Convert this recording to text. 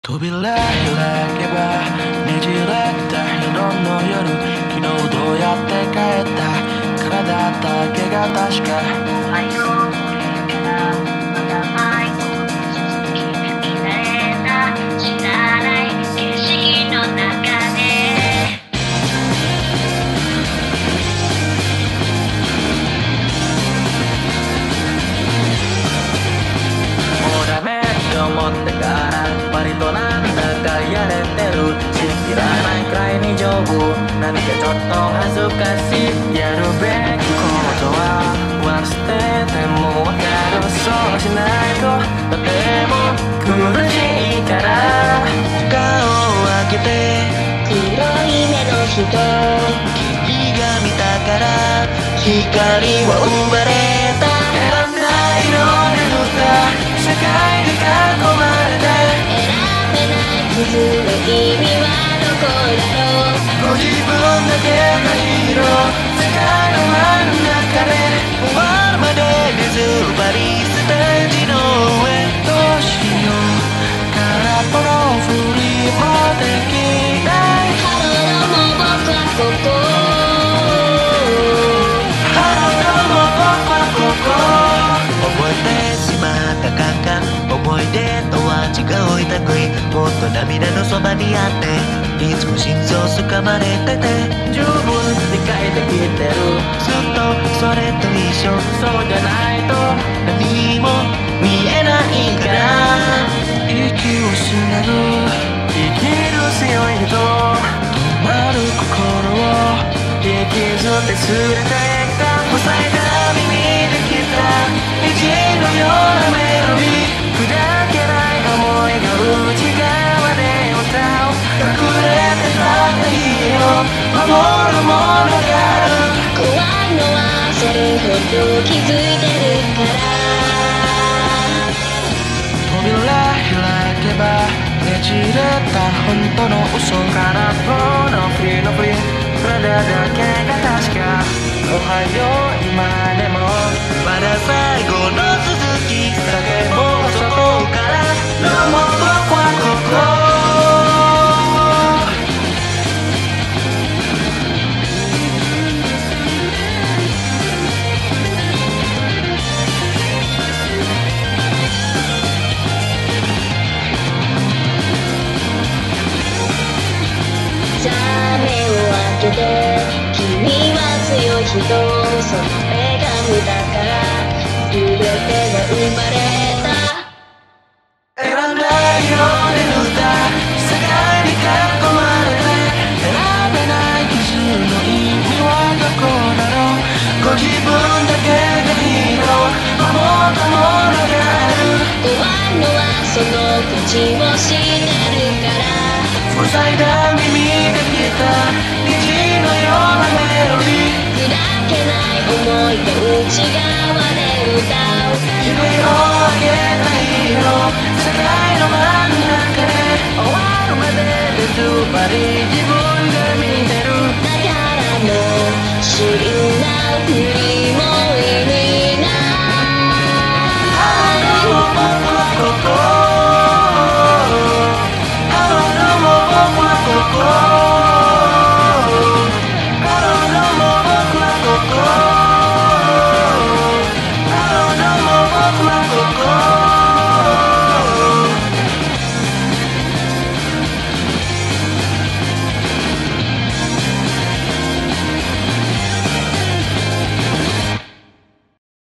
扉開けばねじれた日の夜、昨日どうやって帰った体だけが確か愛を取りからまた愛を続き綺麗な知らない景色の中でもうダメって思ってから割となんだかやれてる、信じられないくらいに丈夫、何かちょっと恥ずかしい、やるべきことは忘れてもわかる、そうしないととても苦しいから、顔を開けて黒い目の人、君が見たから光は生まれた、選んだ色で塗った世界に囲まれて傷の意味はどこだろう、 ご自分だけがヒーロー、世界の真ん中で終わるまで水張りステージの上、どうしよう空っぽのふりもできない、 ハローもう僕はここ、 ハローもう僕はここ、覚えてしまった感覚、思い出とは違う類、もっと涙のそばにあっていつも心臓すかまれてて、十分理解できてる、ずっとそれと一緒、そうじゃないと何も見えないから、息を失う生きる強い人、止まる心を引きずってすれていた、塞いだ耳で聞いた虹のようなメロディー、砕けない想いが内側で歌う、隠れてた日を守るものがある、 怖いのはそれほど気づいてるから、 扉開けばねじれた本当の嘘、空っぽのフリのフリ、体だけが確か、おはよう今でもまだ最後の続き、叫ぼう外からでも僕はここ、 さあ目を開けて君は強い人、その笑顔だから全てが生まれた、 選んだ色で塗った世界に囲まれて、選べない傷の意味はどこだろう、ご自分だけがヒーロー、守ったものがある、 怖いのはその口を知ってるから、 塞いだ耳で聞いた虹のようなメロディー、 砕けない想いが内側で歌う、 夢をあげたヒーロー、